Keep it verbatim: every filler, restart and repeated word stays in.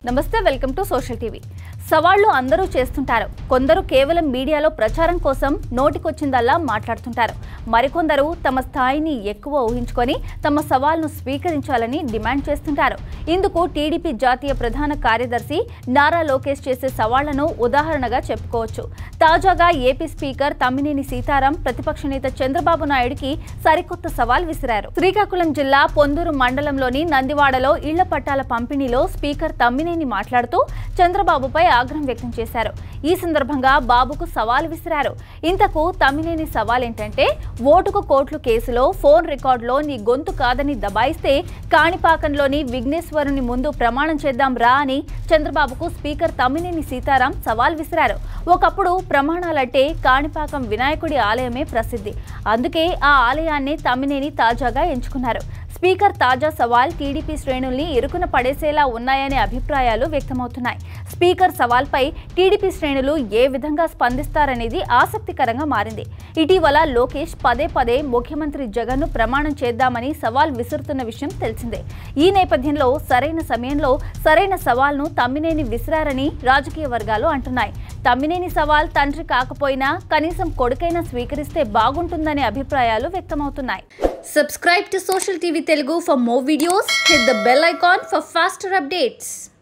నమస్తే, welcome to social TV. సవాళ్లు అందరూ చేస్తుంటారు. కొందరు కేవలం మీడియాలో ప్రచారం కోసం నోటికొచ్చిందల్లా మాట్లాడుతుంటారు. మరికొందరు తమ స్థాయిని ఎక్కువ ఊహించుకొని తమ సవాల్ను స్వీకరించాలని డిమాండ్ చేస్తుంటారు. ఇందుకు టీడీపీ జాతీయ ప్రధాన కార్యదర్శి నారా లోకేష్ చేసే సవాళ్లను ఉదాహరణగా చెప్పుకోవచ్చు. తాజాగా ఏపీ స్పీకర్ తమ్మినేని సీతారాం ప్రతిపక్ష నేత చంద్రబాబు నాయుడుకి సరికొత్త సవాల్ విసిరారు. శ్రీకాకుళం జిల్లా పొందూరు మండలంలోని నందివాడలో ఇళ్ల పట్టాల పంపిణీలో స్పీకర్ తమ్మినేని మాట్లాడుతూ చంద్రబాబుపై ఆగ్రహం వ్యక్తం చేశారు. ఈ సందర్భంగా బాబుకు సవాల్ విసిరారు. ఇంతకు తమ్మినేని సవాల్ ఏంటంటే, ఓటుకు కోట్లు కేసులో ఫోన్ రికార్డులో నీ గొంతు కాదని దబాయిస్తే కాణిపాకంలోని విఘ్నేశ్వరుని ముందు ప్రమాణం చేద్దాం రా అని చంద్రబాబుకు స్పీకర్ తమ్మినేని సీతారాం సవాల్ విసిరారు. ఒకప్పుడు ప్రమాణాలంటే కాణిపాకం వినాయకుడి ఆలయమే ప్రసిద్ధి. అందుకే ఆ ఆలయాన్ని తమ్మినేని తాజాగా ఎంచుకున్నారు. స్పీకర్ తాజా సవాల్ టీడీపీ శ్రేణుల్ని ఇరుకున పడేసేలా ఉన్నాయనే అభిప్రాయాలు వ్యక్తమవుతున్నాయి. స్పీకర్ సవాల్పై టీడీపీ శ్రేణులు ఏ విధంగా స్పందిస్తారనేది ఆసక్తికరంగా మారింది. ఇటీవల లోకేష్ పదే పదే ముఖ్యమంత్రి జగన్ను ప్రమాణం చేద్దామని సవాల్ విసురుతున్న విషయం తెలిసిందే. ఈ నేపథ్యంలో సరైన సమయంలో సరైన సవాల్ను తమ్మినేని విసిరారని రాజకీయ వర్గాలు అంటున్నాయి. తమ్మినేని సవాల్ తండ్రి కాకపోయినా కనీసం కొడుకైనా స్వీకరిస్తే బాగుంటుందనే అభిప్రాయాలు వ్యక్తమవుతున్నాయి. Subscribe to Social T V Telugu for more videos. Hit the bell icon for faster updates.